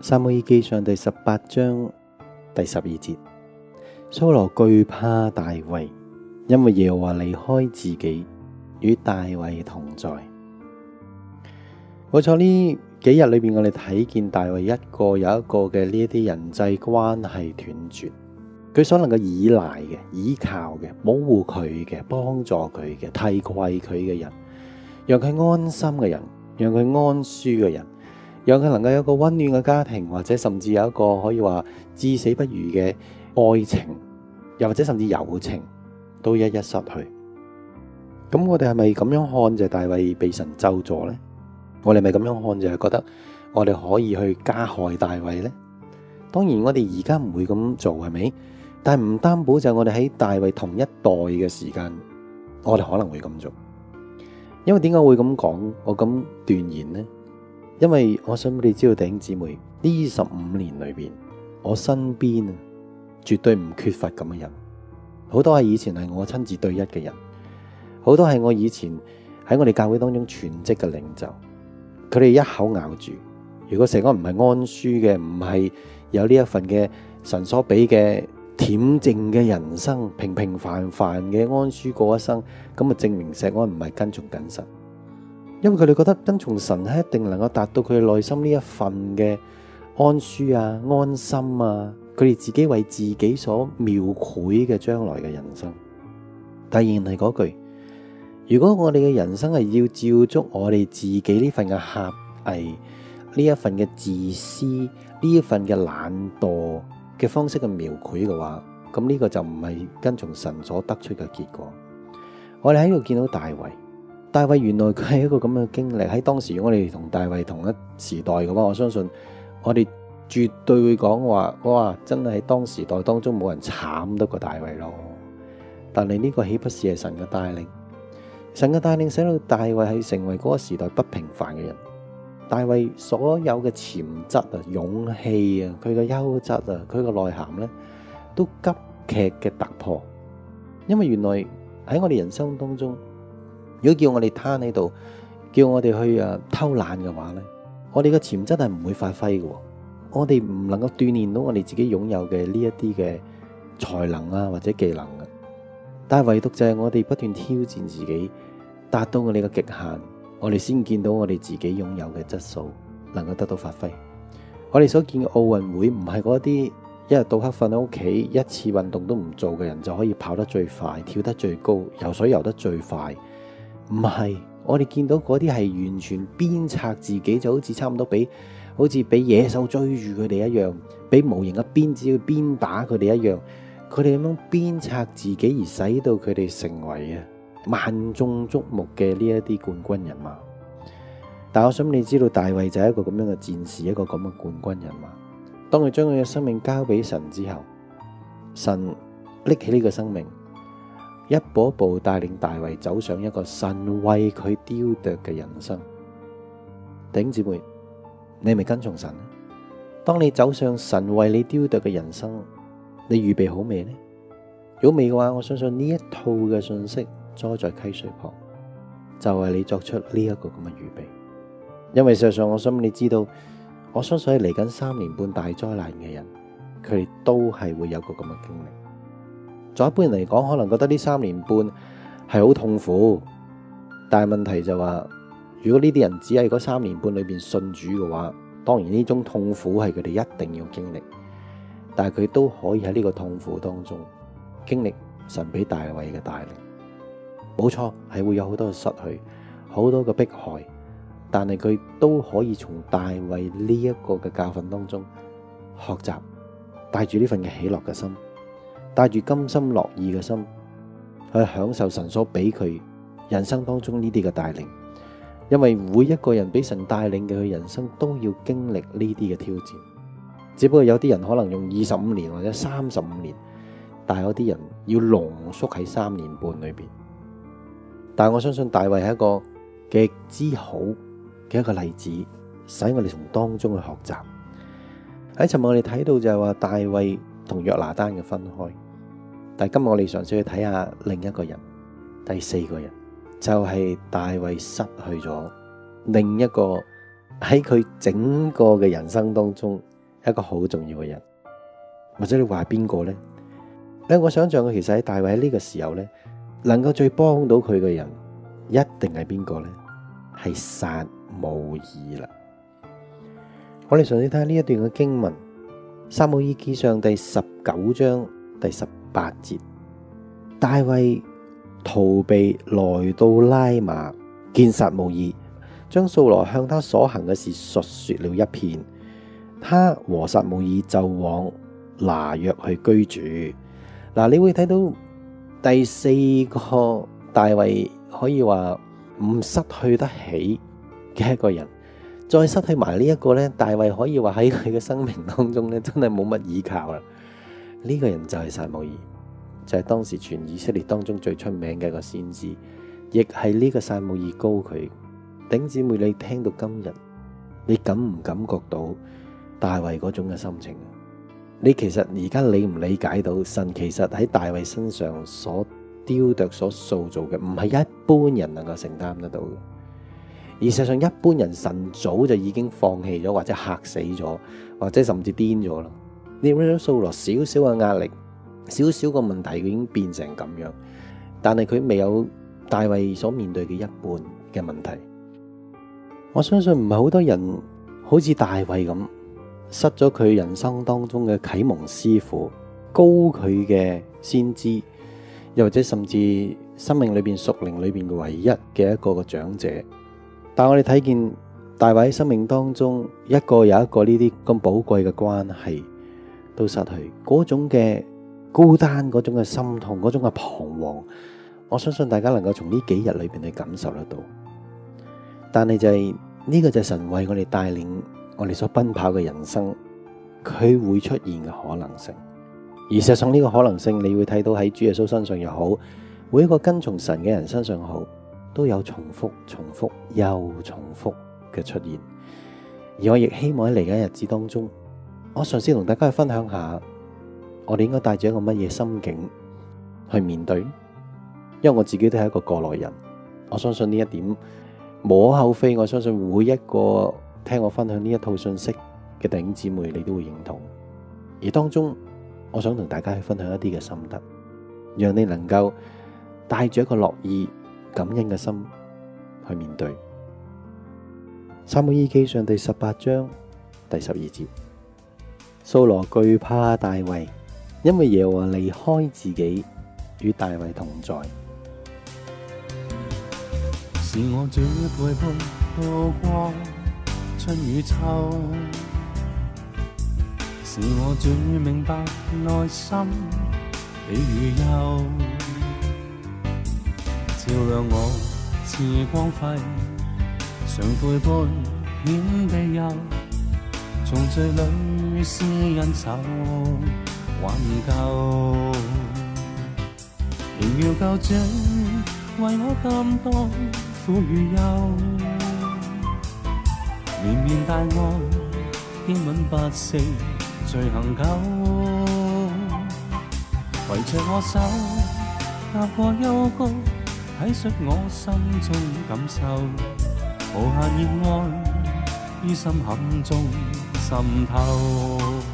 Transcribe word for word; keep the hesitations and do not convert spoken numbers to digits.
撒母耳記上第十八章第十二節，掃羅懼怕大衛，因為耶和華離開自己，與大衛同在。冇錯，呢幾日裏面我哋睇見大衛一個有一個嘅呢一啲人際關係斷絕，佢所能夠依賴嘅、依靠嘅、保護佢嘅、幫助佢嘅、提攜佢嘅人，讓佢安心嘅人，讓佢安舒嘅人，讓佢能夠有一個溫暖嘅家庭，或者甚至有一個可以話至死不渝嘅愛情，又或者甚至友情，都一一失去。咁我哋係咪咁樣看就係大衛被神咒詛呢？我哋咪咁樣看就係覺得我哋可以去加害大衛呢？當然我哋而家唔會咁做，係咪？但係唔擔保就係我哋喺大衛同一代嘅時間，我哋可能會咁做。因為點解會咁講？我咁斷言呢？因為我想俾你知道，弟兄姊妹，呢十五年裏邊，我身邊啊絕對唔缺乏咁嘅人，好多係以前係我親自對一嘅人，好多係我以前喺我哋教會當中全職嘅領袖，佢哋一口咬住，如果成個唔係安舒嘅，唔係有呢一份嘅神所俾嘅恬靜嘅人生，平平凡凡嘅安舒過一生，咁啊證明石安唔係跟從緊神。因為佢哋覺得跟從神係一定能夠達到佢內心呢一份嘅安舒啊、安心啊，佢哋自己為自己所描繪嘅將來嘅人生。但仍然係嗰句，如果我哋嘅人生係要照足我哋自己呢份嘅狹隘、呢一份嘅自私、呢一份嘅懶惰嘅方式去描繪嘅話，咁呢個就唔係跟從神所得出嘅結果。我哋喺度見到大衛。大衛原來佢係一個咁嘅經歷，喺當時如果我哋同大衛同一時代嘅話，我相信我哋絕對會講話，哇！真係喺當時代當中冇人慘得過大衛咯。但係呢個豈不是係神嘅帶領？神嘅帶領使到大衛係成為嗰個時代不平凡嘅人。大衛所有嘅潛質啊、勇氣啊、佢嘅優質啊、佢嘅內涵呢，都急劇嘅突破。因為原來喺我哋人生當中，如果叫我哋攤喺度，叫我哋去誒偷懶嘅話呢，我哋嘅潛質係唔會發揮嘅。我哋唔能夠鍛煉到我哋自己擁有嘅呢一啲嘅才能啊，或者技能啊。但係唯獨就係我哋不斷挑戰自己，達到我哋嘅極限，我哋先見到我哋自己擁有嘅質素能夠得到發揮。我哋所見嘅奧運會唔係嗰啲一日到黑瞓喺屋企，一次運動都唔做嘅人就可以跑得最快、跳得最高、游水游得最快。唔係，我哋見到嗰啲係完全鞭策自己，就好似差唔多俾好似俾野獸追住佢哋一樣，俾無形嘅鞭子去鞭打佢哋一樣。佢哋咁樣鞭策自己，而使到佢哋成為啊萬眾矚目嘅呢一啲冠軍人馬。但我想你知道，大衛就係一個咁樣嘅戰士，一個咁嘅冠軍人馬。當佢將佢嘅生命交俾神之後，神拎起呢個生命，一步一步帶領大衛走上一個神為佢雕琢嘅人生。弟兄姊妹，你係咪跟從神呢？當你走上神為你雕琢嘅人生，你預備好未呢？如果未嘅話，我相信呢一套嘅信息栽在溪水旁，就係你作出呢一個咁嘅預備。因為事實上，我想你知道，我相信喺嚟緊三年半大災難嘅人，佢哋都係會有個咁嘅經歷。在一般人嚟講，可能覺得呢三年半係好痛苦，但係問題就話，如果呢啲人只係嗰三年半裏邊信主嘅話，當然呢種痛苦係佢哋一定要經歷，但係佢都可以喺呢個痛苦當中經歷神俾大衛嘅帶領。冇錯，係會有好多嘅失去，好多嘅迫害，但係佢都可以從大衛呢一個嘅教訓當中學習，帶住呢份嘅喜樂嘅心，帶住甘心樂意嘅心去享受神所俾佢人生當中呢啲嘅帶領。因為每一個人俾神帶領嘅佢人生都要經歷呢啲嘅挑戰，只不過有啲人可能用二十五年或者三十五年，但係有啲人要濃縮喺三年半裏邊。但係我相信大衛係一個極之好嘅一個例子，使我哋從當中去學習。喺尋日我哋睇到就係話大衛同約拿單嘅分開，但係今日我哋嘗試去睇下另一個人，第四個人。就係大衛失去咗另一個喺佢整個嘅人生當中一個好重要嘅人。或者你話係邊個呢？誒，我想象嘅其實喺大衛喺呢個時候呢，能夠最幫到佢嘅人，一定係邊個呢？係撒母耳啦。我哋嘗試睇下呢一段嘅經文，撒母耳記上第十九章第十八節，大衛逃避來到拉瑪見撒母耳，將掃羅向他所行嘅事述說了一遍。他和撒母耳就往拿約去居住。嗱，你會睇到第四個大衛可以話唔失去得起嘅一個人，再失去埋呢一個呢，大衛可以話喺佢嘅生命當中呢，真係冇乜依靠啦。呢、這個人就係撒母耳，就係、是、當時全以色列當中最出名嘅一個先知，亦係呢個撒母耳膏佢。頂姊妹，你聽到今日，你感唔感覺到大衛嗰種嘅心情？你其實而家理唔理解到神其實喺大衛身上所雕琢、所塑造嘅，唔係一般人能夠承擔得到嘅。而事實上，一般人神早就已經放棄咗，或者嚇死咗，或者甚至癲咗啦。你睇到掃羅少少嘅壓力、少少個問題，佢已經變成咁樣，但係佢未有大衛所面對嘅一半嘅問題。我相信唔係好多人好似大衛咁，失咗佢人生當中嘅啟蒙師傅，高佢嘅先知，又或者甚至生命裏邊屬靈裏邊嘅唯一嘅一個個長者。但我哋睇見大衛喺生命當中一個又一個呢啲咁寶貴嘅關係都失去，嗰種嘅孤單，嗰種嘅心痛，嗰種嘅彷徨，我相信大家能夠從呢幾日裏邊去感受得到。但係就係呢個就係神為我哋帶領我哋所奔跑嘅人生，佢會出現嘅可能性。而事實上呢個可能性，你會睇到喺主耶穌身上又好，每一個跟從神嘅人身上好，都有重複、重複又重複嘅出現。而我亦希望喺嚟緊日子當中，我嘗試同大家去分享下，我哋應該帶住一個乜嘢心境去面對。因為我自己都係一個過來人，我相信呢一點無可厚非。我相信每一個聽我分享呢一套信息嘅弟兄姊妹，你都會認同。而當中，我想同大家去分享一啲嘅心得，讓你能夠帶住一個樂意感恩嘅心去面對。撒母耳記上第十八章第十二節，掃羅懼怕大衛，因為耶和華離開自己，與大衛同在。 是我主陪伴度過春與秋，是我主明白內心喜與憂，照亮我似光輝，常陪伴顯地佑，從罪裏施恩手挽救，榮耀救主為我擔當苦與憂，綿綿大愛堅穩不息罪行久，圍着我手踏過幽谷，體恤我心中感受，無限熱愛於心坎中滲透。